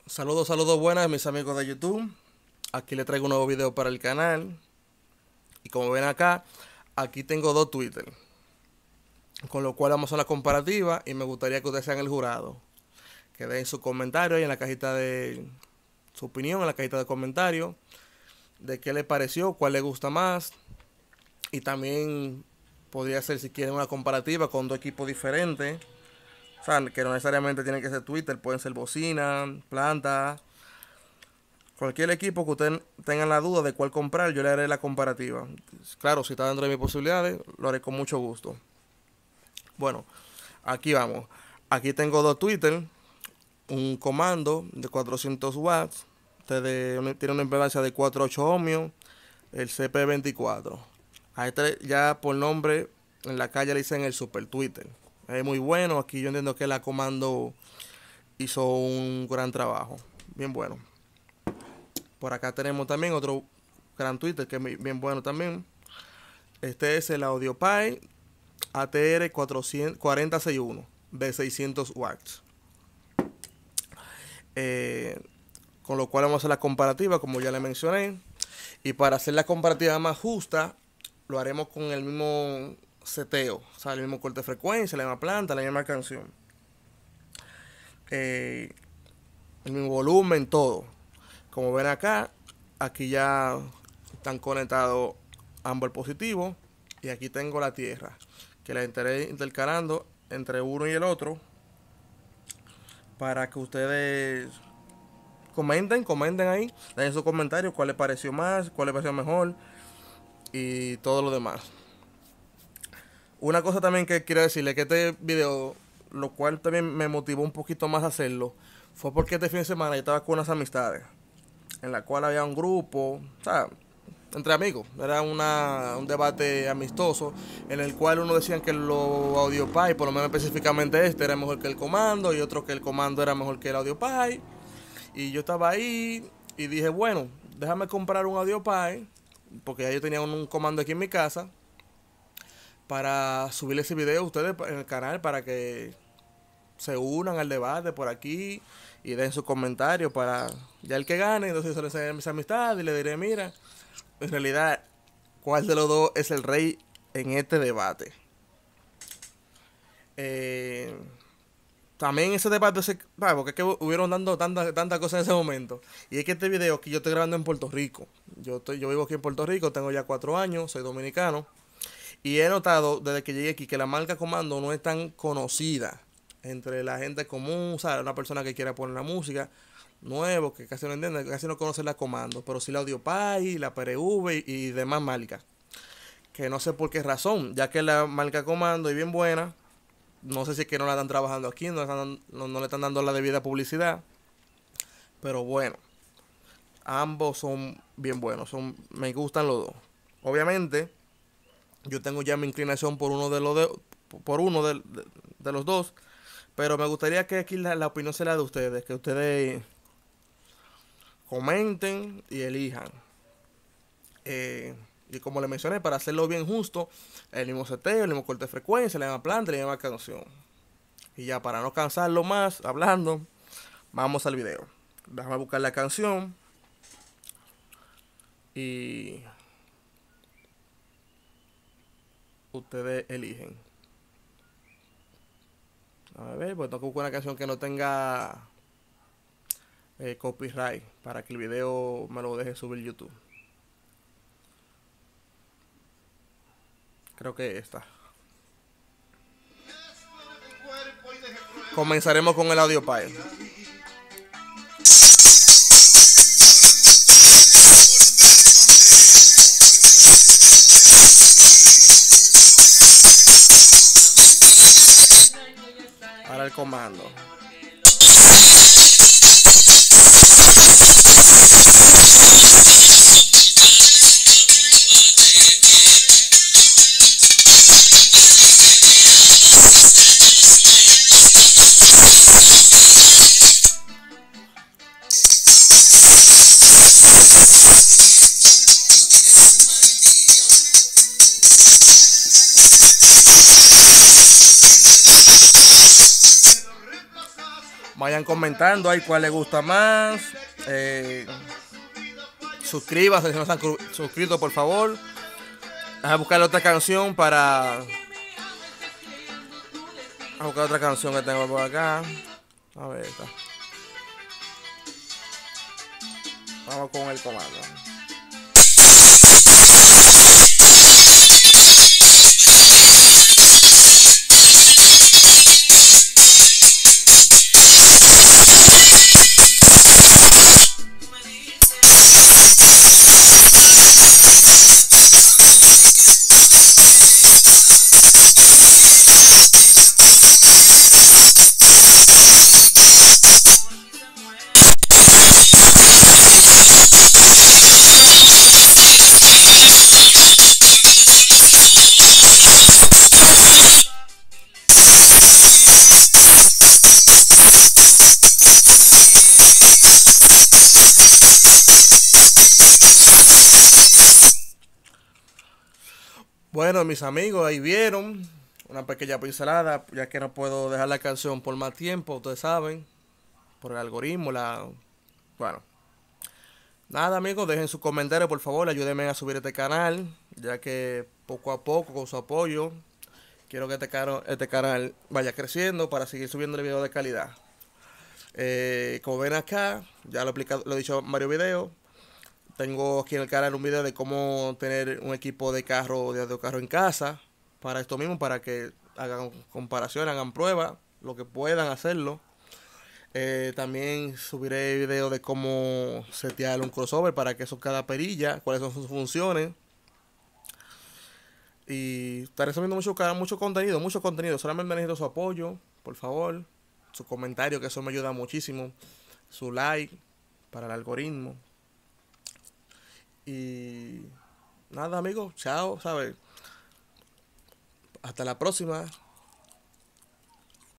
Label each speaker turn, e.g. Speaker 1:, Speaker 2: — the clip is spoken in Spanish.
Speaker 1: Saludos, saludos buenas mis amigos de YouTube. Aquí les traigo un nuevo video para el canal. Y como ven acá, aquí tengo dos Twitter. Con lo cual vamos a la comparativa y me gustaría que ustedes sean el jurado. Que den su comentario ahí en la cajita de... su opinión en la cajita de comentarios. De qué les pareció, cuál les gusta más. Y también podría ser si quieren una comparativa con dos equipos diferentes. O sea, que no necesariamente tienen que ser Twitter, pueden ser bocina, planta. Cualquier equipo que ustedes tengan la duda de cuál comprar, yo le haré la comparativa. Claro, si está dentro de mis posibilidades, lo haré con mucho gusto. Bueno, aquí vamos. Aquí tengo dos Twitter, un comando de 400 watts, tiene una impedancia de 4.8 ohmios, el CP24. A este ya por nombre en la calle le dicen el Super Twitter. Es muy bueno, aquí yo entiendo que la comando hizo un gran trabajo, bien bueno. Por acá tenemos también otro gran Twitter que es bien bueno también. Este es el AudioPie ATR 4061 de 600 watts. Con lo cual vamos a hacer la comparativa, como ya le mencioné. Y para hacer la comparativa más justa, lo haremos con el mismo seteo, o sea, el mismo corte de frecuencia, la misma planta, la misma canción. El mismo volumen, todo. Como ven acá, aquí ya están conectados ambos positivos. Y aquí tengo la tierra, que la estaré intercalando entre uno y el otro. Para que ustedes comenten ahí, dejen sus comentarios, cuál les pareció más, cuál les pareció mejor. Y todo lo demás. Una cosa también que quiero decirle, que este video, lo cual también me motivó un poquito más a hacerlo, fue porque este fin de semana yo estaba con unas amistades, en la cual había un grupo, o sea, entre amigos, era un debate amistoso, en el cual uno decían que los AudioPie, por lo menos específicamente este, era mejor que el comando, y otro que el comando era mejor que el AudioPie, y yo estaba ahí, y dije, bueno, déjame comprar un AudioPie, porque ya yo tenía un comando aquí en mi casa, para subirle ese video a ustedes en el canal, para que se unan al debate por aquí y den sus comentarios para ya el que gane. Entonces se les enseñaré mis amistades y le diré, mira, en realidad, ¿cuál de los dos es el rey en este debate? También ese debate, porque es que hubieron dando tantas cosas en ese momento. Y es que este video que yo estoy grabando en Puerto Rico. Yo vivo aquí en Puerto Rico, tengo ya 4 años, soy dominicano. Y he notado desde que llegué aquí que la marca Comando no es tan conocida entre la gente común, o sea, una persona que quiera poner la música nuevo, que casi no entiende, casi no conoce la Comando, pero sí la AudioPie, la PRV y demás marcas. Que no sé por qué razón, ya que la marca Comando es bien buena, no sé si es que no la están trabajando aquí, no le están dando la debida publicidad, pero bueno, ambos son bien buenos, me gustan los dos. Obviamente, yo tengo ya mi inclinación por uno de los dos. Pero me gustaría que aquí la opinión sea la de ustedes. Que ustedes comenten y elijan. Y como les mencioné, para hacerlo bien justo, el mismo seteo, el mismo corte de frecuencia, la misma planta, la misma canción. Y ya para no cansarlo más hablando, vamos al video. Déjame buscar la canción. Y ustedes eligen. A ver, pues tengo que buscar una canción que no tenga copyright para que el video me lo deje subir YouTube. Creo que esta. Comenzaremos con el AudioPie. Ahora el comando. vayan comentando ahí cuál les gusta más. Suscríbanse si no se han suscrito, por favor. Vamos a buscar otra canción para... Vamos a buscar otra canción que tengo por acá. A ver, esta. Vamos con el comando. Bueno, mis amigos, ahí vieron una pequeña pincelada, ya que no puedo dejar la canción por más tiempo, ustedes saben, por el algoritmo, Bueno, nada amigos, dejen sus comentarios, por favor, ayúdenme a subir este canal, ya que poco a poco, con su apoyo, quiero que este canal vaya creciendo para seguir subiendo videos de calidad. Como ven acá, ya lo he dicho en varios videos. Tengo aquí en el canal un video de cómo tener un equipo de carro, de carro en casa. Para esto mismo, para que hagan comparación, hagan pruebas, lo que puedan hacerlo. También subiré video de cómo setear un crossover para que eso cada perilla, cuáles son sus funciones. Y estaré subiendo mucho contenido. Solamente necesito su apoyo, por favor. Su comentario, que eso me ayuda muchísimo. Su like para el algoritmo. Y nada amigos, chao, ¿sabes? Hasta la próxima.